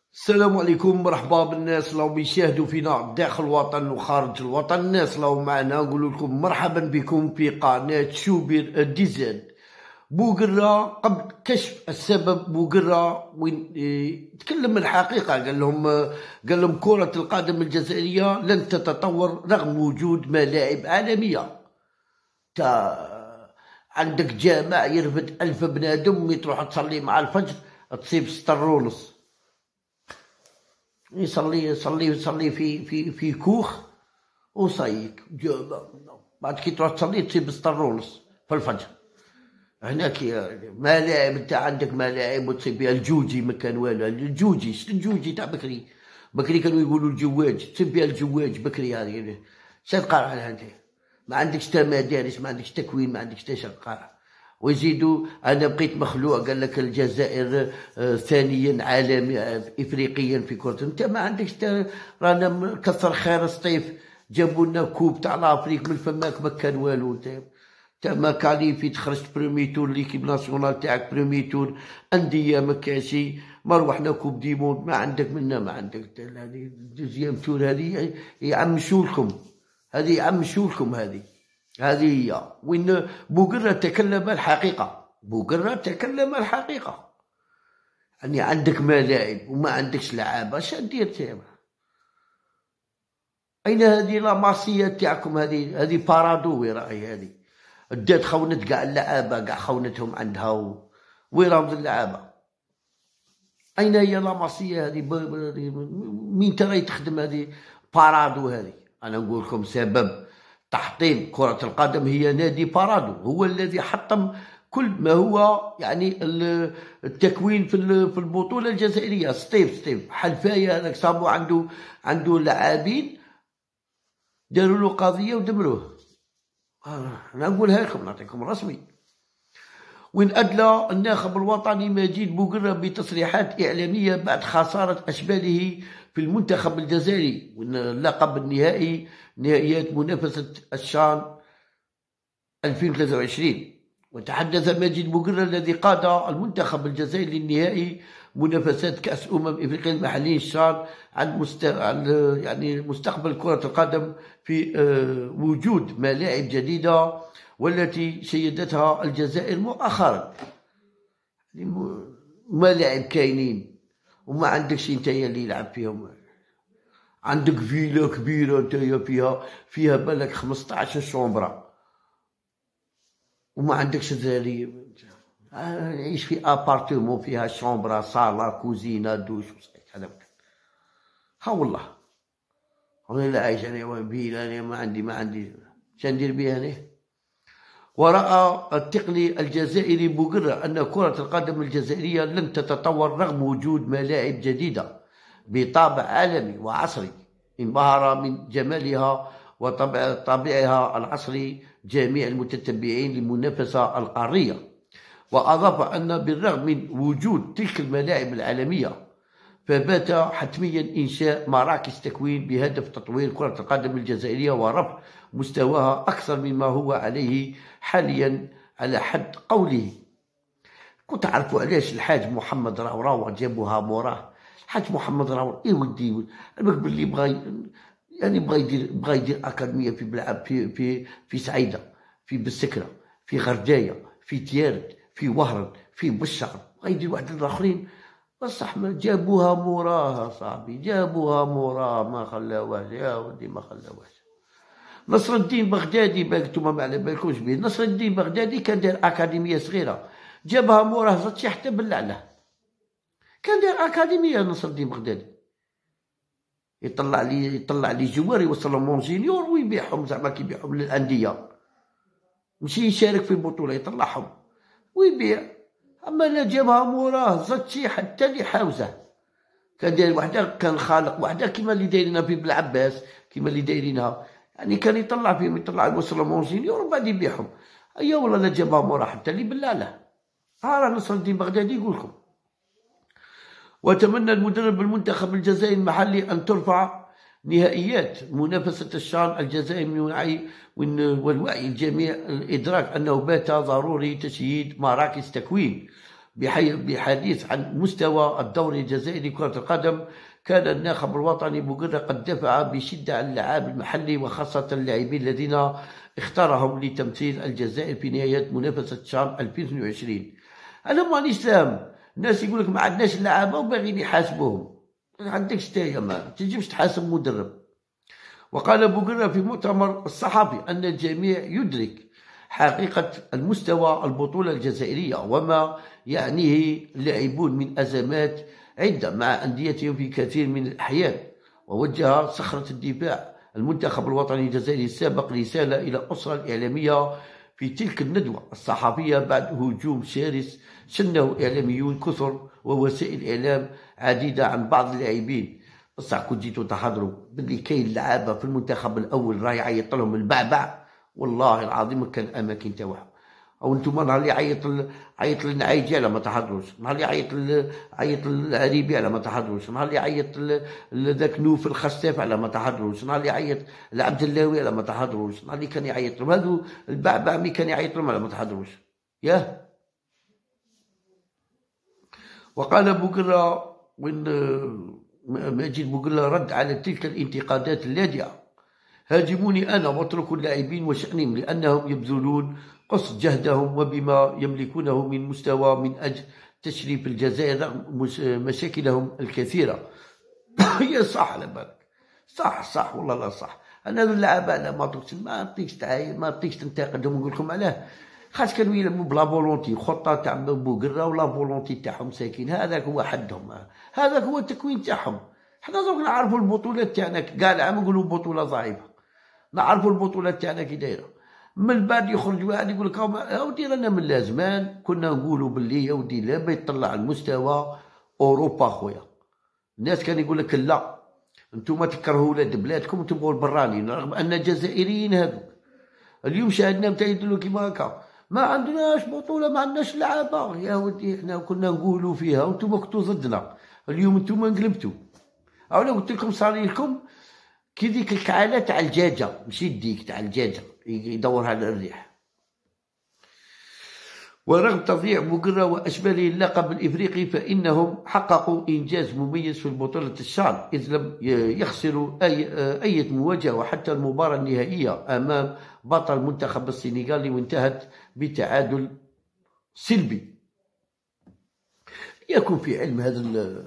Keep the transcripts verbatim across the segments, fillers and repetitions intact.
السلام عليكم، مرحبا بالناس اللي يشاهدوا فينا داخل الوطن وخارج الوطن. الناس اللي معنا نقول لكم مرحبا بكم في قناة شوبير ديزاد. بوقرة قبل كشف السبب، بوقرة وين اه تكلم الحقيقة، قال لهم قال لهم كرة القدم الجزائرية لن تتطور رغم وجود ملاعب عالمية. تا عندك جامع يرفد ألف بنادم تروح تصلي مع الفجر تصيب ستة ونص، يصلي يصلي يصلي في في في كوخ وصيك جامع، بعد كي تروح تصلي تصيب ستة ونص في الفجر. هناك ملاعب، انت عندك ملاعب وتصيب بها الجوجي، ما كان والو. الجوجي شنو الجوجي تاع بكري؟ بكري كانوا يقولوا الجواج، تصيب بها الجواج بكري. هذه شتقرا على انت؟ ما عندكش تا مدارس، ما عندكش تكوين، ما عندكش تا شقارة. ويزيدوا انا بقيت مخلوع، قال لك الجزائر ثانيا عالميا افريقيا في كرة. انت ما عندكش تا، رانا كثر خير الصيف جابوا لنا كوب تاع لافريك من فماك، ما كان والو. انت تا ما كاليفي تخرجت بريمي تور، ليكيب ناسيونال تاعك بريمي تور، انديه ما كاشي، ما روحنا كوب دي موند، ما عندك منا، ما عندك هذه دوزيام تور. هذه يعمشوا لكم، هذه يعمشوا لكم، هذه هذه هي وين بوقرة تكلم الحقيقة. بوقرة تكلم الحقيقة، يعني عندك ملاعب وما عندكش لعابة، اش دير تيما؟ أين هذه لاماسية تاعكم؟ هذه هذه بارادو، وين راهي هذه؟ دات خونت كاع اللعابة، كاع خونتهم عندها و... وين راهم اللعابة؟ أين هي لاماسية هذه؟ مين ترى تخدم هذه بارادو هذه؟ أنا نقول لكم سبب تحطيم كرة القدم هي نادي بارادو، هو الذي حطم كل ما هو يعني التكوين في في البطولة الجزائرية. ستيف ستيف حلفاية هذاك صابو عنده عنده لاعبين داروا له قضية ودمروه. أنا نقولها لكم، نعطيكم رسمي. وين أدلى الناخب الوطني مجيد بوقرة بتصريحات إعلامية بعد خسارة أشباله في المنتخب الجزائري واللقب النهائي نهائيات منافسة الشان ألفين وثلاثة وعشرين. وتحدث مجيد بوقرة الذي قاد المنتخب الجزائري للنهائي منافسات كأس أمم إفريقيا المحليين الشان عن مست... يعني مستقبل كرة القدم في وجود ملاعب جديدة والتي شيدتها الجزائر مؤخرا. ملاعب كاينين وما عندكش نتايا اللي يلعب فيهم. عندك فيلا كبيرة نتايا فيها فيها بالك خمسطاش شومبرا وما عندكش ذلك. عيش في ابارتمون فيها شومبرا، صالة، كوزينة، دوش، هذا ها والله. انا لا عايش انا فيلا، انا ما عندي ما عندي شندير بها انا. ورأى التقني الجزائري بوقرة أن كرة القدم الجزائرية لن تتطور رغم وجود ملاعب جديدة بطابع عالمي وعصري، انبهر من جمالها وطابعها العصري جميع المتتبعين للمنافسة القارية. وأضاف أن بالرغم من وجود تلك الملاعب العالمية فبات حتميا إنشاء مراكز تكوين بهدف تطوير كرة القدم الجزائرية ورفع مستواها أكثر مما هو عليه حاليا على حد قوله. كنت تعرفوا علاش الحاج محمد راوراو جابوها موراه؟ الحاج محمد راوراو إيه ودي أنا باللي بغى يعني بغى يدير بغى يدير أكاديمية في بلعب في في في سعيدة، في بالسكرة، في غرداية، في تيارت، في وهران، في بشار، بغى يدير واحد الآخرين. بصح ما جابوها موراه صاحبي، جابوها موراه ما خلاوهاش يا ودي، ما خلاوهاش. نصر الدين بغدادي بالك نتوما ما على بالكمش به، نصر الدين بغدادي كان داير اكاديميه صغيره جابها موراه زادشي حتى باللعنه. كان داير اكاديميه نصر الدين بغدادي، يطلع لي يطلع لي جوار يوصلهم مونجينيور ويبيعهم زعما كيبيعهم للانديه، ماشي يشارك في بطوله يطلعهم ويبيع. اما لا جابها موراه زادشي حتى اللي حاوزه. كان داير وحده، كان خالق وحده كيما اللي دايرينها في بلعباس، كيما اللي دايرينها يعني كان يطلع فيهم، يطلع يوصلهم مونجينيور ومن بعد يبيعهم. ايا والله لا جابها موراه حتى اللي بالله. ها راه نصر الدين بغدادي يقول لكم. وتمنى المدرب المنتخب الجزائري المحلي ان ترفع نهائيات منافسة الشان الجزائري من وعي والوعي الجميع الإدراك أنه بات ضروري تشييد مراكز تكوين بحديث عن مستوى الدوري الجزائري كرة القدم، كان الناخب الوطني بوقرة قد دافع بشدة عن اللعاب المحلي وخاصة اللاعبين الذين اختارهم لتمثيل الجزائر في نهاية منافسة شان ألفين واثنين وعشرين. هذا هو الإسلام. الناس يقول لك ما عندناش لعابة وباغيين يحاسبوهم، ما عندكش تايا، ما تجيبش تحاسب مدرب. وقال بوقرة في مؤتمر الصحفي أن الجميع يدرك حقيقة المستوى البطولة الجزائرية وما يعنيه اللاعبون من أزمات عدة مع أنديتهم في كثير من الأحيان. ووجه صخرة الدفاع المنتخب الوطني الجزائري السابق رسالة إلى الأسرة الإعلامية في تلك الندوة الصحفية بعد هجوم شرس شنه إعلاميون كثر ووسائل إعلام عديدة عن بعض اللاعبين. بصح كون جيتو تحضروا باللي كاين لعابة في المنتخب الأول راه يعيط لهم البعبع، والله العظيم كان أماكن تاعهم. او انتم نهار اللي عيط عيط للنعايجي على ما تحضروش، نهار اللي عيط عيط للعريبي على ما تحضروش، نهار اللي عيط لذاك نوف الخستاف على ما تحضروش، نهار اللي عيط لعبد اللاوي على ما تحضروش، نهار اللي كان يعيط لهم هذو البعبع مي كان يعيط لهم على ما تحضروش. ياه. وقال بوقرة وين ماجد بوقرة رد على تلك الانتقادات اللاذعة: هاجموني أنا واتركوا اللاعبين وشأنهم لأنهم يبذلون قصد جهدهم وبما يملكونه من مستوى من أجل تشريف الجزائر رغم مشاكلهم الكثيرة. هي صح على بالك، صح صح والله لا صح. أنا هذو اللعابة لا ما تقص ما تقيش تعاين ما تقيش تنتقدهم ونقول لكم علاه، خاطر كانوا يلعبوا بلا فولونتي، خطة تاع بوقرة ولا فولونتي تاعهم ساكين، هذاك هو حدهم، هذاك هو التكوين تاعهم. حنا دوك نعرفوا البطولات تاعنا كاع العام نقولوا بطولة ضعيفة، نعرفوا البطولات تاعنا كي دايره. من بعد يخرج واحد يقول لك اودي رانا من لازمان كنا نقولوا باللي يا ودي لا يطلع المستوى اوروبا خويا. الناس كان يقول لك لا انتم تكرهوا ولاد بلادكم وتبغوا البرانيين، رغم ان الجزائريين هذوك اليوم شاهدنا نتا يدلوا كيما هكا ما عندناش بطوله ما عندناش لعابه. يا ودي احنا كنا نقولوا فيها وانتم كنتوا ضدنا، اليوم انتم انقلبتوا. اولا قلت لكم صار لكم كي ديك الكعالة تاع الدجاجة، ماشي ديك تاع الدجاجة يدورها على الريح. ورغم تضييع بوقرة وأشباله اللقب الإفريقي فإنهم حققوا إنجاز مميز في بطولة الشان، إذ لم يخسروا أي أي مواجهة وحتى المباراة النهائية أمام بطل منتخب السنغال وانتهت بتعادل سلبي. ليكن في علم هذا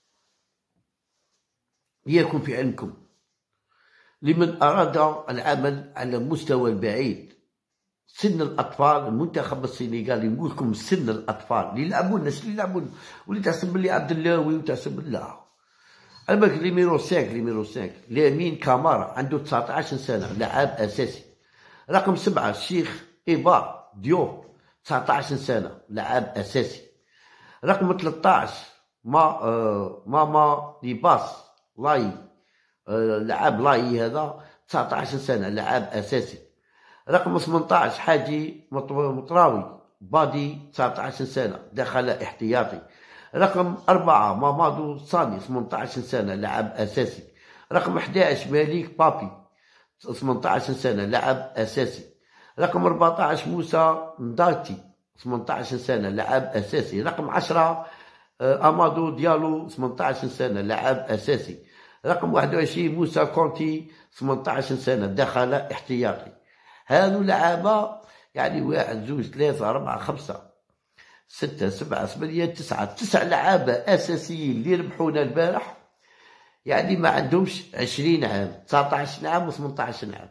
ليكن في علمكم لمن أراد العمل على مستوى البعيد، سن الأطفال المنتخب السنغالي نقول لكم سن الأطفال اللي يلعبون الناس اللي يلعبون واللي تحسب بلي عبد اللاوي وتحسب لا على بالك ليميرو خمسة ليميرو خمسة لامين كامارا عنده تسعطاش سنة لاعب أساسي. رقم سبعة الشيخ إيبار ديوب تسعطاش سنة لاعب أساسي. رقم ثلاثطاش ما آه ماما ليباس لاي لعاب لاي هذا تسعطاش سنة لعاب أساسي. رقم ثمنطاش حاجي مطراوي بادي تسعطاش سنة دخل احتياطي. رقم أربعة مامادو صاني ثمنطاش سنة لعب أساسي. رقم حداش مالك بابي ثمنطاش سنة لعب أساسي. رقم أربعطاش موسى نداتي ثمنطاش سنة لعب أساسي. رقم عشرة أمادو ديالو ثمنطاش سنة لعب أساسي. رقم واحد وعشرين موسى كونتي ثمنطاش سنة دخل احتياطي. هذو لعابة يعني واحد زوج ثلاثة أربعة خمسة ستة سبعة ثمانية تسعة تسع لعابة أساسيين اللي ربحونا البارح، يعني ما عندهمش عشرين عام تسعطاش عام وثمنطاش عام.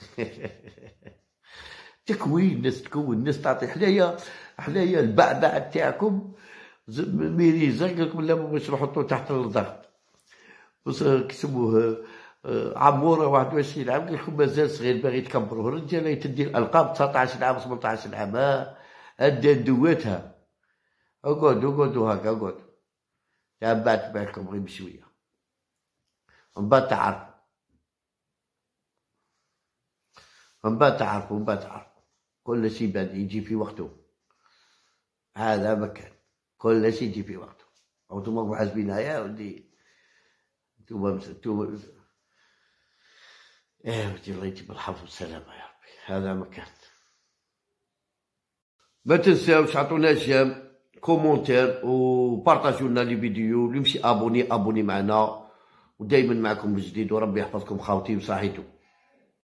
تكوين الناس تكون الناس تعطي حنايا حنايا البعبع تاعكم ميريزا قال لكم لا باش نحطوه تحت الضغط. كسبوه عموره واحد وعشرين عام قال لكم مازال صغير باغي تكبروه. الرجاله تدي الالقاب تسعطاش عام ثمنطاش عام ها دواتها. اقعدوا اقعدوا هكا اقعدوا تبعت بالكم غير بشويه من بعد تعرفوا من بعد تعرفوا من بعد تعرفوا كل شيء بعد يجي في وقته. هذا مكان كل شيء يجي في وقته. او انتم حاسبين يا ودي انتم انتم ايه ودي الله يجيب الحفظ والسلامه يا ربي. هذا مكان. ما تنساوش عطونا جيم كومونتير وبارطاجيو لنا لي فيديو، اللي مشي ابوني ابوني معنا، ودائما معكم بجديد، وربي يحفظكم خاوتي وصحيتو.